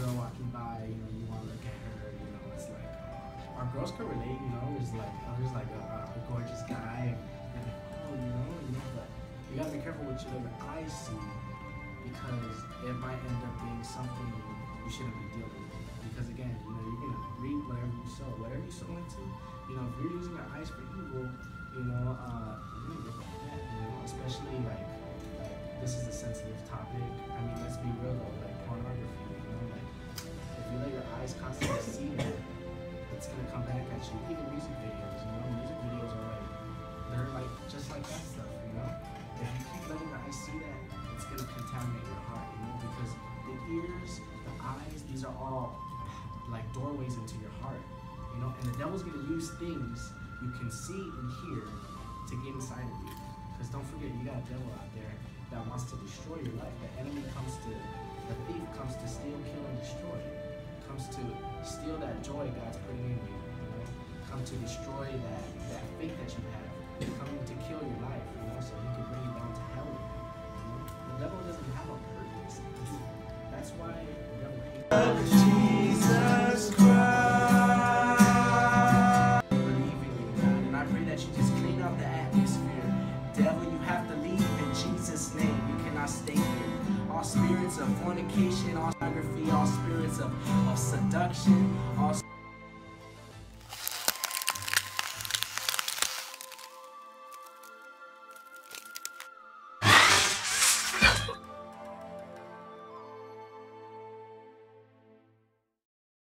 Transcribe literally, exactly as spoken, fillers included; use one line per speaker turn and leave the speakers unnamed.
girl walking by, you know, you want to look at her, you know, it's like, uh, our girls can relate, you know, it's like, oh, there's like a, a gorgeous guy, and you're like, oh, you know, you know, but you gotta be careful what you let your eyes see, because it might end up being something you shouldn't be dealing with. Because again, you know, you're gonna reap whatever you sow. Whatever you sow into, you know, if you're using your eyes for evil, you know, uh, you're gonna get that, you know, especially like, like, this is a sensitive topic. I mean, let's be real though, like pornography, you know, like, if you let your eyes constantly see that, it's gonna come back at you. Even music videos, you know, music videos are like, they're like, just like that stuff, you know? If you keep letting your eyes see that, it's gonna contaminate your heart, you know, because the ears, the eyes, these are all like doorways into your heart, you know, and the devil's gonna use things you can see and hear to get inside of you. Because don't forget, you got a devil out there that wants to destroy your life. The enemy comes to, the thief comes to steal, kill, and destroy. Comes to steal that joy God's putting in you, you know, come to destroy that, that faith that you have, coming to kill your life, you know, so he can bring you down to hell. You know? The devil doesn't have a purpose. That's why the devil hates Jesus Christ. Believing in God, and I pray that you just clean up the atmosphere. Devil, you have to leave in Jesus' name. You cannot stay here. All spirits of fornication, all pornography, all spirits of, of seduction, all